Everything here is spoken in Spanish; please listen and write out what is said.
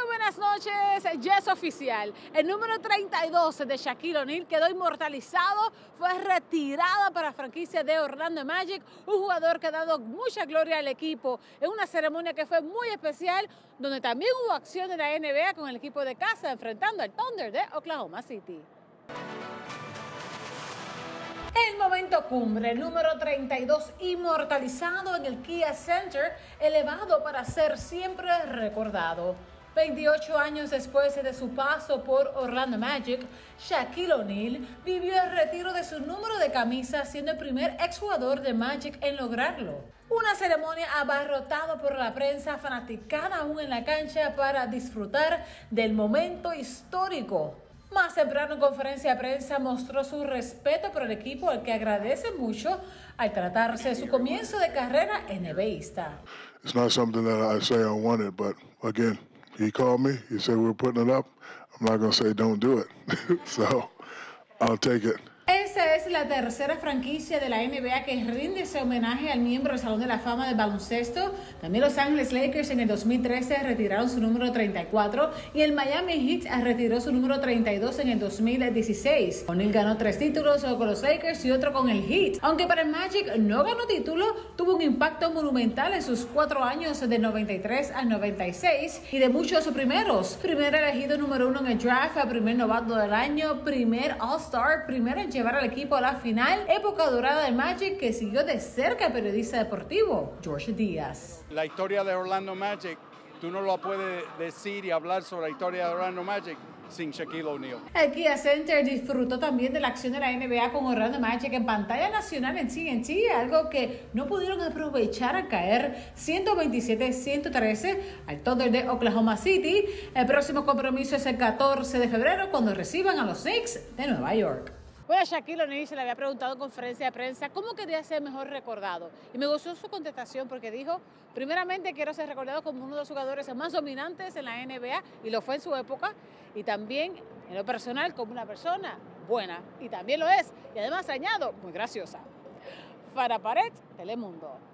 buenas noches, ya es oficial. El número 32 de Shaquille O'Neal quedó inmortalizado, fue retirada para la franquicia de Orlando Magic, un jugador que ha dado mucha gloria al equipo en una ceremonia que fue muy especial, donde también hubo acción de la NBA con el equipo de casa enfrentando al Thunder de Oklahoma City. El momento cumbre, el número 32, inmortalizado en el Kia Center, elevado para ser siempre recordado. 28 años después de su paso por Orlando Magic, Shaquille O'Neal vivió el retiro de su número de camisa, siendo el primer exjugador de Magic en lograrlo. Una ceremonia abarrotada por la prensa, fanaticada aún en la cancha para disfrutar del momento histórico. Más temprano en conferencia de prensa mostró su respeto por el equipo, al que agradece mucho al tratarse de su comienzo de carrera NBAista. It's not something that I say I wanted, but again, he called me, he said we're putting it up. I'm not going to say don't do it. So, I'll take it. Esa es la tercera franquicia de la NBA que rinde ese homenaje al miembro del Salón de la Fama del baloncesto. También Los Ángeles Lakers en el 2013 retiraron su número 34 y el Miami Heat retiró su número 32 en el 2016. O'Neal ganó 3 títulos con los Lakers y otro con el Heat. Aunque para el Magic no ganó título, tuvo un impacto monumental en sus 4 años de 93 al 96 y de muchos primeros. Primer elegido número 1 en el draft, primer novato del año, primer All-Star, primero en llevar al equipo a la final, época dorada del Magic que siguió de cerca el periodista deportivo George Díaz. La historia de Orlando Magic, tú no lo puedes decir y hablar sobre la historia de Orlando Magic sin Shaquille O'Neal. El Kia Center disfrutó también de la acción de la NBA con Orlando Magic en pantalla nacional en TNT, algo que no pudieron aprovechar al caer 127-113 al Thunder de Oklahoma City. El próximo compromiso es el 14 de febrero cuando reciban a los Knicks de Nueva York. Bueno, a Shaquille O'Neal se le había preguntado en conferencia de prensa cómo quería ser mejor recordado. Y me gustó su contestación porque dijo, primeramente quiero ser recordado como uno de los jugadores más dominantes en la NBA, y lo fue en su época, y también en lo personal como una persona buena, y también lo es, y además añado, muy graciosa. Farah Paret, Telemundo.